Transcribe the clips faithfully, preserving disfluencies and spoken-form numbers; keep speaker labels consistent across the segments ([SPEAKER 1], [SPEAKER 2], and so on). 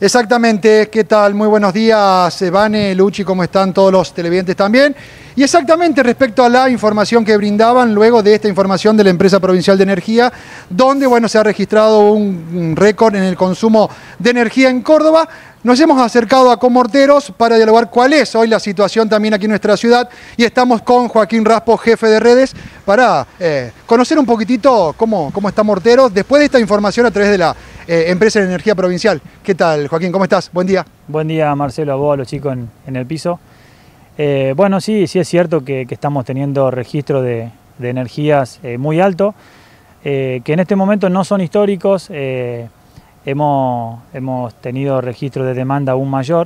[SPEAKER 1] Exactamente, ¿qué tal? Muy buenos días, Vane, Luchi, ¿cómo están todos los televidentes también? Y exactamente respecto a la información que brindaban luego de esta información de la Empresa Provincial de Energía, donde bueno, se ha registrado un récord en el consumo de energía en Córdoba. Nos hemos acercado a Comorteros para dialogar cuál es hoy la situación también aquí en nuestra ciudad y estamos con Joaquín Raspo, jefe de redes, para eh, conocer un poquitito cómo, cómo está Morteros después de esta información a través de la eh, Empresa de Energía Provincial. ¿Qué tal, Joaquín? ¿Cómo estás? Buen día.
[SPEAKER 2] Buen día, Marcelo, a vos, a los chicos en, en el piso. Eh, bueno, sí, sí es cierto que, que estamos teniendo registro de, de energías eh, muy alto, eh, que en este momento no son históricos. Eh, Hemos, hemos tenido registro de demanda aún mayor,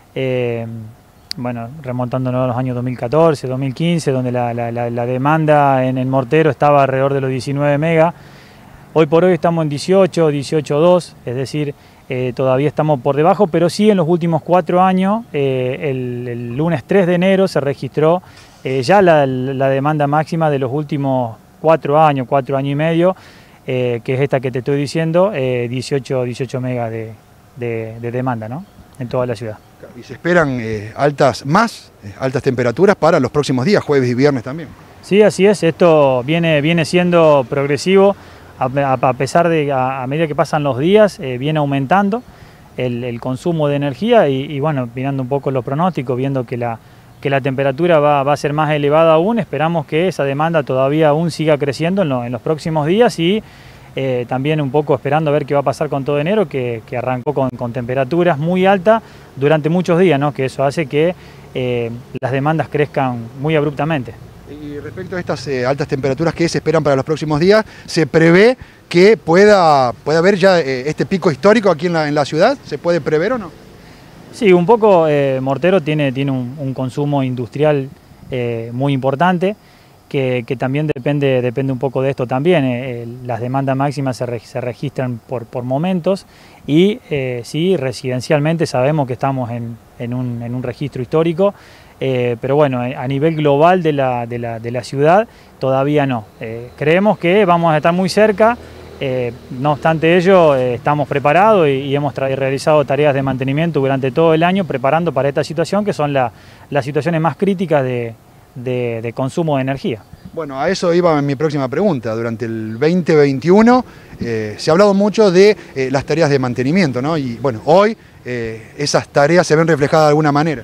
[SPEAKER 2] eh, bueno, remontándonos a los años dos mil catorce, dos mil quince, donde la, la, la demanda en el Mortero estaba alrededor de los diecinueve megas. Hoy por hoy estamos en dieciocho, dieciocho punto dos, es decir, eh, todavía estamos por debajo, pero sí en los últimos cuatro años, eh, el, el lunes tres de enero se registró eh, ya la, la demanda máxima de los últimos cuatro años, cuatro años y medio, Eh, que es esta que te estoy diciendo, eh, dieciocho, dieciocho megas de, de, de demanda, ¿no?, en toda la ciudad.
[SPEAKER 1] Y se esperan eh, altas, más eh, altas temperaturas para los próximos días, jueves y viernes también.
[SPEAKER 2] Sí, así es, esto viene, viene siendo progresivo, a, a pesar de, a, a medida que pasan los días, eh, viene aumentando el, el consumo de energía y, y bueno, mirando un poco los pronósticos, viendo que la que la temperatura va, va a ser más elevada aún, esperamos que esa demanda todavía aún siga creciendo en, lo, en los próximos días y eh, también un poco esperando a ver qué va a pasar con todo enero, que, que arrancó con, con temperaturas muy altas durante muchos días, ¿no?, que eso hace que eh, las demandas crezcan muy abruptamente.
[SPEAKER 1] Y respecto a estas eh, altas temperaturas que se esperan para los próximos días, ¿se prevé que pueda, pueda haber ya eh, este pico histórico aquí en la, en la ciudad? ¿Se puede prever o no?
[SPEAKER 2] Sí, un poco eh, Mortero tiene, tiene un, un consumo industrial eh, muy importante, que, que también depende, depende un poco de esto también. Eh, las demandas máximas se, re, se registran por, por momentos y eh, sí, residencialmente sabemos que estamos en, en, un, en un registro histórico, eh, pero bueno, a nivel global de la, de la, de la ciudad todavía no. Eh, creemos que vamos a estar muy cerca. Eh, no obstante ello, eh, estamos preparados y, y hemos realizado tareas de mantenimiento durante todo el año preparando para esta situación, que son la, las situaciones más críticas de, de, de consumo de energía.
[SPEAKER 1] Bueno, a eso iba mi próxima pregunta. Durante el veinte veintiuno eh, se ha hablado mucho de eh, las tareas de mantenimiento, ¿no? Y bueno, hoy eh, esas tareas se ven reflejadas de alguna manera.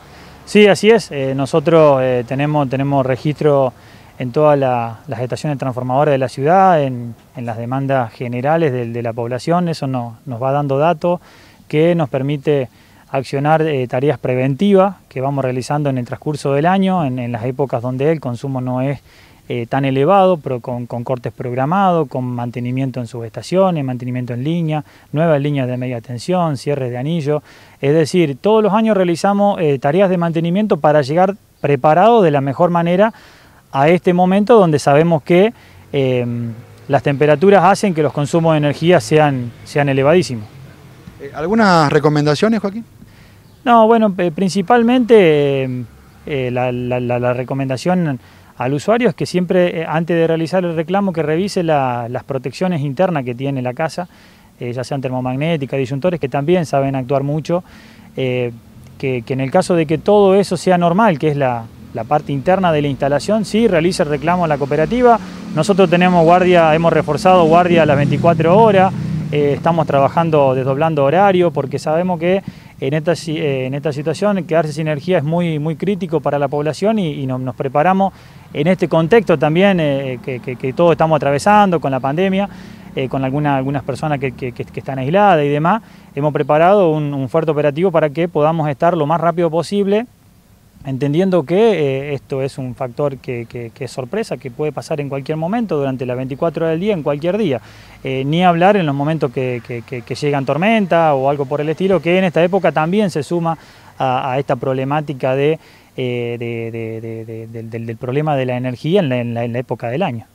[SPEAKER 2] Sí, así es. Eh, nosotros eh, tenemos, tenemos registro en todas la, las estaciones transformadoras de la ciudad, en, en las demandas generales de, de la población. Eso no, nos va dando datos que nos permite accionar eh, tareas preventivas que vamos realizando en el transcurso del año, en, en las épocas donde el consumo no es eh, tan elevado, pero con, con cortes programados, con mantenimiento en subestaciones, mantenimiento en línea, nuevas líneas de media tensión, cierres de anillo. Es decir, todos los años realizamos eh, tareas de mantenimiento para llegar preparados de la mejor manera a este momento donde sabemos que eh, las temperaturas hacen que los consumos de energía sean, sean elevadísimos.
[SPEAKER 1] ¿Algunas recomendaciones, Joaquín?
[SPEAKER 2] No, bueno, eh, principalmente eh, la, la, la, la recomendación al usuario es que siempre, eh, antes de realizar el reclamo, que revise la, las protecciones internas que tiene la casa, eh, ya sean termomagnéticas, disyuntores, que también saben actuar mucho, eh, que, que en el caso de que todo eso sea normal, que es la la parte interna de la instalación, sí realiza el reclamo a la cooperativa. Nosotros tenemos guardia, hemos reforzado guardia a las veinticuatro horas, eh, estamos trabajando desdoblando horario porque sabemos que en esta, eh, en esta situación quedarse sin energía es muy, muy crítico para la población y, y nos, nos preparamos en este contexto también eh, que, que, que todos estamos atravesando con la pandemia, eh, con alguna, algunas personas que, que, que están aisladas y demás. Hemos preparado un, un fuerte operativo para que podamos estar lo más rápido posible, entendiendo que eh, esto es un factor que, que, que es sorpresa, que puede pasar en cualquier momento, durante las veinticuatro horas del día, en cualquier día. Eh, ni hablar en los momentos que, que, que, que llegan tormentas o algo por el estilo, que en esta época también se suma a, a esta problemática de, eh, de, de, de, de, de, del, del problema de la energía en la, en la, en la época del año.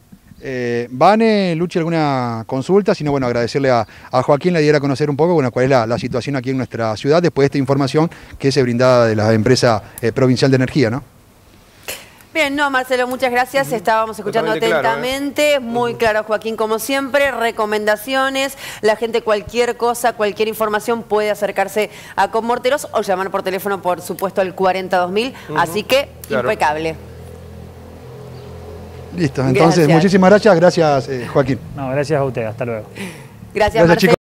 [SPEAKER 1] Eh, Vane, Luchi, ¿alguna consulta? Sino, bueno, agradecerle a, a Joaquín, le diera a conocer un poco, bueno, cuál es la, la situación aquí en nuestra ciudad después de esta información que se brindaba de la Empresa eh, Provincial de Energía, ¿no?
[SPEAKER 3] Bien, no, Marcelo, muchas gracias. Uh-huh. Estábamos escuchando Totalmente atentamente. Claro, ¿eh? Muy uh-huh. claro, Joaquín, como siempre. Recomendaciones. La gente, cualquier cosa, cualquier información puede acercarse a Conmorteros o llamar por teléfono, por supuesto, al cuarenta dos mil. Uh-huh. Así que, claro. impecable.
[SPEAKER 1] Listo, entonces, gracias. Muchísimas gracias. Gracias, eh, Joaquín.
[SPEAKER 2] No, gracias a usted. Hasta luego.
[SPEAKER 3] Gracias, gracias Marcelo.